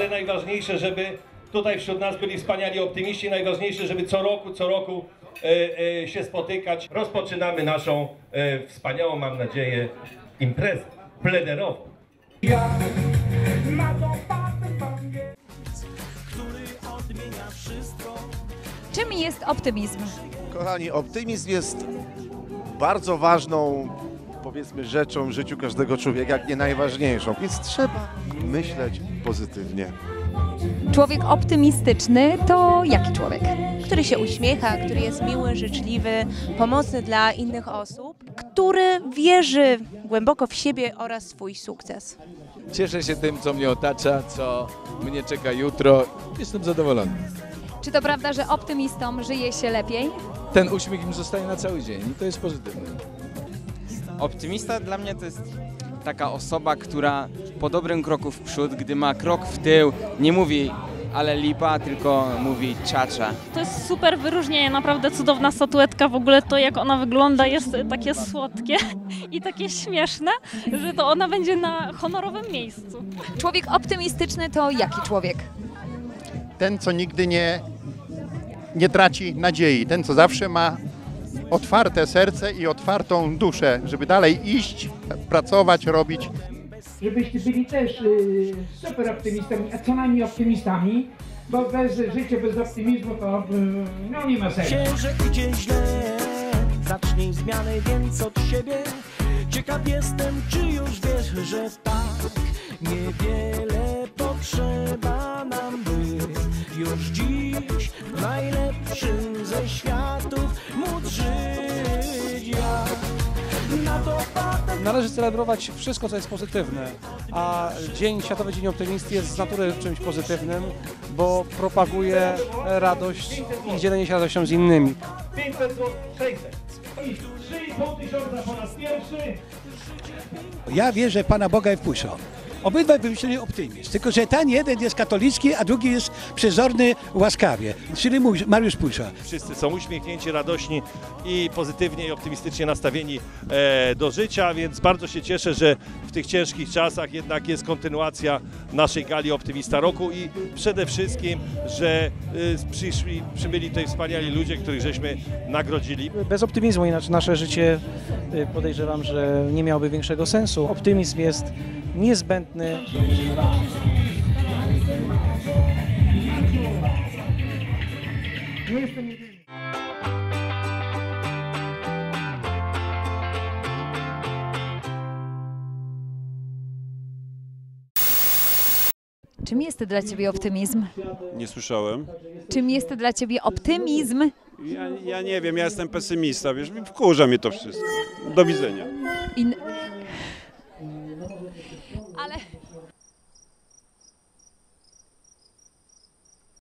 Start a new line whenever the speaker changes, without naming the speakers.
ale najważniejsze, żeby tutaj wśród nas byli wspaniali optymiści, najważniejsze, żeby co roku się spotykać. Rozpoczynamy naszą wspaniałą, mam nadzieję, imprezę plenerową.
Czym jest optymizm?
Kochani, optymizm jest bardzo ważną, powiedzmy, rzeczą w życiu każdego człowieka, jak nie najważniejszą, więc trzeba myśleć pozytywnie.
Człowiek optymistyczny to jaki człowiek?
Który się uśmiecha, który jest miły, życzliwy, pomocny dla innych osób, który wierzy głęboko w siebie oraz swój sukces.
Cieszę się tym, co mnie otacza, co mnie czeka jutro. Jestem zadowolony.
Czy to prawda, że optymistom żyje się lepiej?
Ten uśmiech im zostaje na cały dzień i to jest pozytywne.
Optymista dla mnie to jest taka osoba, która po dobrym kroku w przód, gdy ma krok w tył, nie mówi ale lipa, tylko mówi czacza.
To jest super wyróżnienie, naprawdę cudowna statuetka, w ogóle to jak ona wygląda jest takie słodkie i takie śmieszne, że to ona będzie na honorowym miejscu.
Człowiek optymistyczny to jaki człowiek?
Ten, co nigdy nie traci nadziei, ten, co zawsze ma otwarte serce i otwartą duszę, żeby dalej iść, pracować, robić.
Żebyście byli też super optymistami, a co najmniej optymistami, bo bez życia, bez optymizmu to no nie ma sensu.
Że idzie źle, zacznij zmianę, więc od siebie. Ciekaw jestem, czy już wiesz, że tak niewiele potrzeba nam, by już dziś w najlepszym ze światów móc żyć jak na to patent.
Należy celebrować wszystko, co jest pozytywne, a Światowy Dzień Optymisty jest z natury czymś pozytywnym, bo propaguje radość i dzielenie się radością z innymi.
500 zł, 600 i 3,5 tysiąca po raz pierwszy.
Ja wierzę w Pana Boga i w Pusa. Obydwaj wymyślili optymizm, tylko że ten jeden jest katolicki, a drugi jest przezorny łaskawie, czyli Mariusz Pusa.
Wszyscy są uśmiechnięci, radośni i pozytywnie i optymistycznie nastawieni do życia, więc bardzo się cieszę, że w tych ciężkich czasach jednak jest kontynuacja naszej gali Optymista Roku i przede wszystkim, że przybyli tutaj wspaniali ludzie, których żeśmy nagrodzili.
Bez optymizmu inaczej nasze życie, podejrzewam, że nie miałoby większego sensu. Optymizm jest niezbędny.
Czym jest dla Ciebie optymizm?
Nie słyszałem.
Czym jest dla Ciebie optymizm?
Ja nie wiem, ja jestem pesymista, wiesz, wkurza mnie to wszystko. Do widzenia.